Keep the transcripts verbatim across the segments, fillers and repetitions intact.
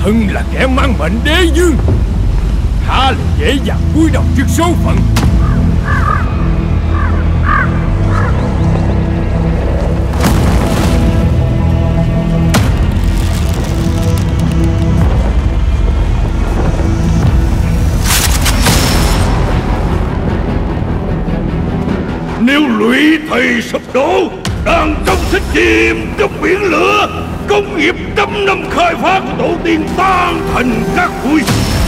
Thân là kẻ mang mệnh đế vương, há là dễ dàng cúi đầu trước số phận. Nếu Lụy Thầy sụp đổ, đàn công sẽ chìm trong biển lửa, công nghiệp trăm năm khai phá của tổ tiên tan thành cát bụi.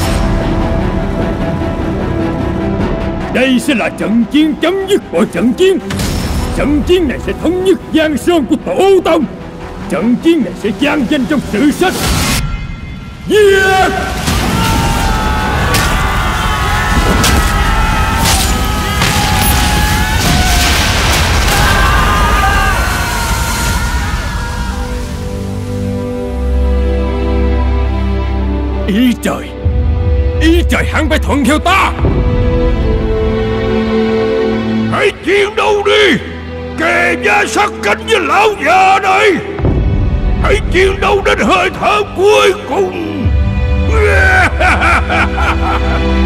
Đây sẽ là trận chiến chấm dứt mọi trận chiến. Trận chiến này sẽ thống nhất Giang Sơn của tổ tông. Trận chiến này sẽ vang danh trong sử sách. Giết! Ý trời, ý trời hẳn phải thuận theo ta. Hãy chiến đấu đi, kề vai sát cánh với lão già này. Hãy chiến đấu đến hơi thở cuối cùng.